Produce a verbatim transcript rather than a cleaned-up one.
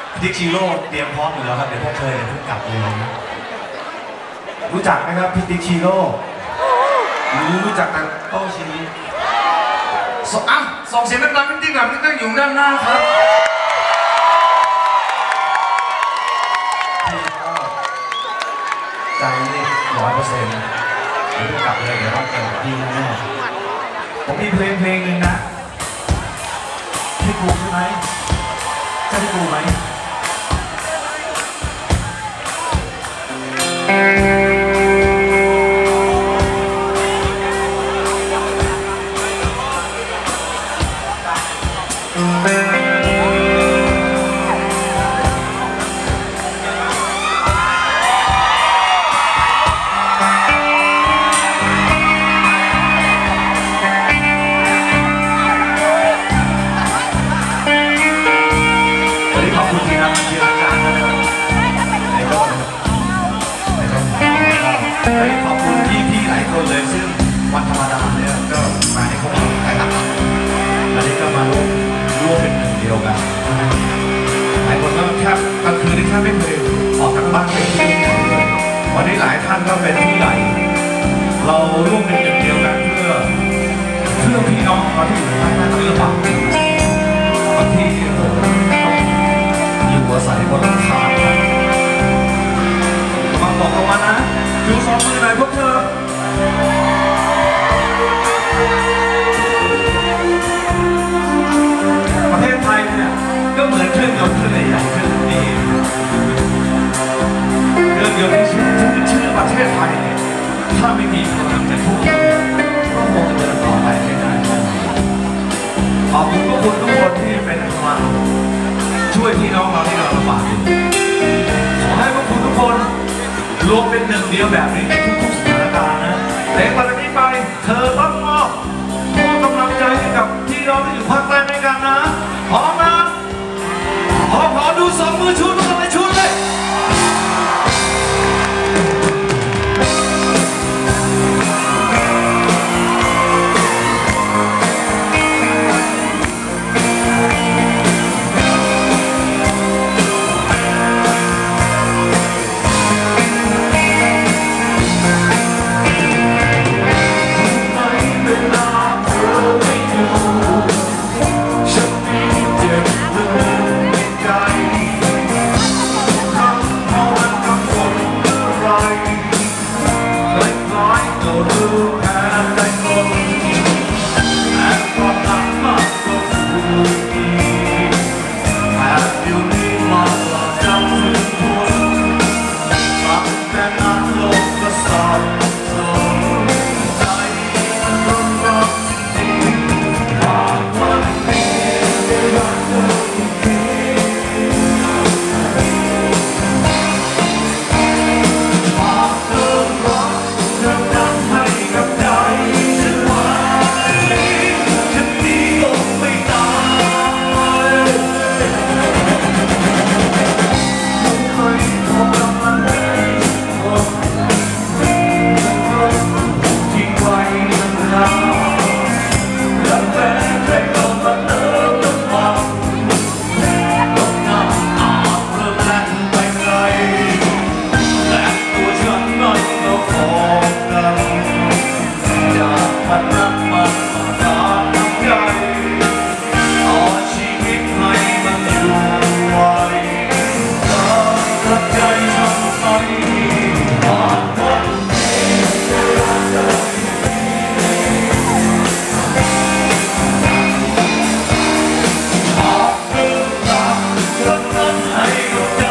ดิกชิโร่เตรียมพร้อมอยู่แล้วครับเดี๋ยวพวกเธอเพิ่งกลับเลยรู้จักไหมครับพี่ดิกชิโร่รู้จักกันโต้ชีสอ่ะส่งเสียงดังๆจริงๆแบบนี้ตั้งอยู่ด้านหน้าครับใจนี่ร้อยเปอร์เซ็นต์เดี๋ยวกลับเลยเดี๋ยวต้องเกิดพี่แน่ผมมีเพลงเพลงหนึ่งนะพี่กูใช่ไหมใช่พี่กูไหมขอบคุณพี่ๆหลายคนเลยซึ่งวันธรรมดาเนี่ยก็มาให้ข้อมูลกันนะครับอันนี้ก็มาร่วมร่วมเป็นหนึ่งเดียวกันหลายคนก็แค่กลางคืนที่แค่ไม่เคยออกจากบ้านไปที่ไหนเลยวันนี้หลายท่านก็เป็นผู้ใหญ่เราร่วมเป็นหนึ่งเดียวกันเพื่อเพื่อพี่น้องเราที่อยู่ภายใต้ที่ลำบากบางที่อยู่อาศัยบนหลังคามาบอกกันมานะดูสองมือหน่อยพวกเธอประเทศไทยเนี่ยก็เหมือนเครื่องยนต์เครื่องใหญ่ๆเครื่องนี้เครื่องยนต์ที่ชื่อชื่อประเทศไทยเนี่ยถ้าไม่มีพลังในพวกนี้ก็คงจะเดินต่อไปไม่ได้ขอบคุณทุกคนทุกคนที่เป็นกำลังช่วยพี่น้องเราที่เราลำบากอยู่ขอให้พวกคุณทุกคนรวมเป็นหนึ่งเดียวแบบนี้ในทุกๆสถานการณ์นะแต่ตอนนี้ไปเธอต้องมอบมอบกำลังใจให้กับพี่น้องที่อยู่ภาคใต้ด้วยกันนะพร้อมนะพร้อมขอดูสองมือชูทุกคนเลยชูเลยให้กับใจ